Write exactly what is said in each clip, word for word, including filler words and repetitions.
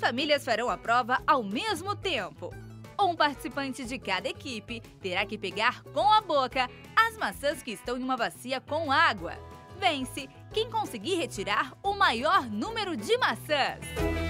famílias farão a prova ao mesmo tempo. Um participante de cada equipe terá que pegar com a boca as maçãs que estão em uma bacia com água. Vence quem conseguir retirar o maior número de maçãs.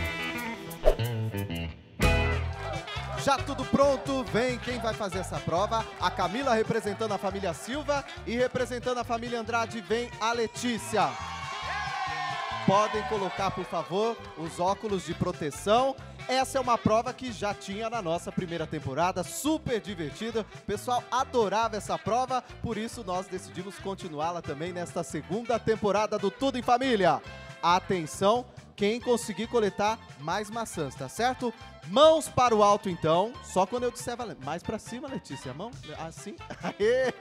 Já tudo pronto, vem quem vai fazer essa prova. A Camila representando a família Silva e representando a família Andrade vem a Letícia. Podem colocar, por favor, os óculos de proteção. Essa é uma prova que já tinha na nossa primeira temporada, super divertida. O pessoal adorava essa prova, por isso nós decidimos continuá-la também nesta segunda temporada do Tudo em Família. Atenção, quem conseguir coletar mais maçãs, tá certo? Mãos para o alto, então. Só quando eu disser valendo. Mais para cima, Letícia. Mão assim. Aê.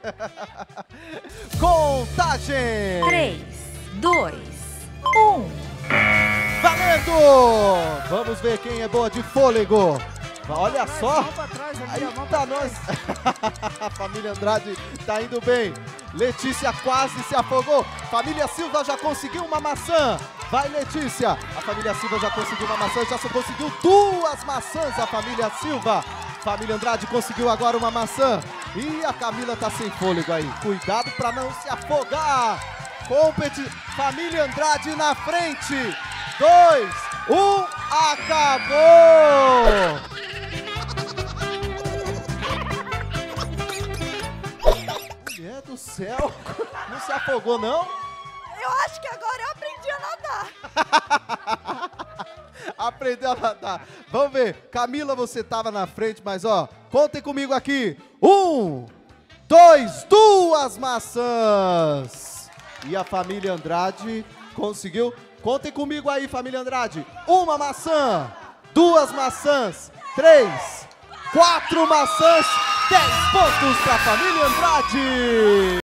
Contagem! três, dois, um. Valendo! Vamos ver quem é boa de fôlego. Olha só. Aí tá nós. A família Andrade tá indo bem. Letícia quase se afogou. Família Silva já conseguiu uma maçã. Vai, Letícia. A família Silva já conseguiu uma maçã. Já só conseguiu duas maçãs. A família Silva. Família Andrade conseguiu agora uma maçã. E a Camila tá sem fôlego aí. Cuidado para não se afogar. Competi. Família Andrade na frente. Dois, um, acabou! Mulher do céu, não se afogou, não? Eu acho que agora eu aprendi a nadar. Aprendeu a nadar. Vamos ver, Camila, você tava na frente, mas ó, contem comigo aqui. Um, dois, duas maçãs. E a família Andrade conseguiu. Contem comigo aí, família Andrade. Uma maçã, duas maçãs, três, quatro maçãs, dez pontos para a família Andrade.